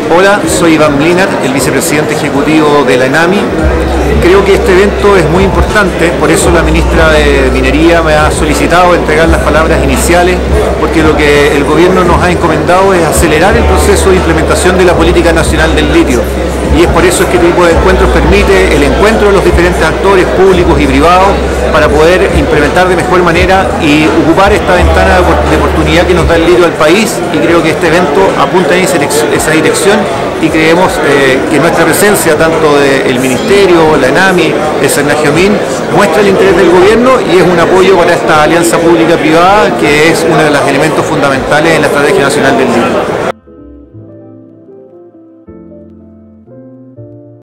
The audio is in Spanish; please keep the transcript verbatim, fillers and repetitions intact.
Hola, soy Iván Mlinar, el vicepresidente ejecutivo de la ENAMI. Creo que este evento es muy importante, por eso la ministra de Minería me ha solicitado entregar las palabras iniciales, porque lo que el gobierno nos ha encomendado es acelerar el proceso de implementación de la política nacional del litio. Y es por eso que este tipo de encuentros permite el encuentro de los diferentes actores públicos y privados para poder implementar de mejor manera y ocupar esta ventana de oportunidad que nos da el litio al país, y creo que este evento apunta en esa dirección y creemos eh, que nuestra presencia, tanto del Ministerio, la ENAMI, el Cernagiomín, muestra el interés del gobierno y es un apoyo para esta alianza pública-privada que es uno de los elementos fundamentales en la Estrategia Nacional del Litio.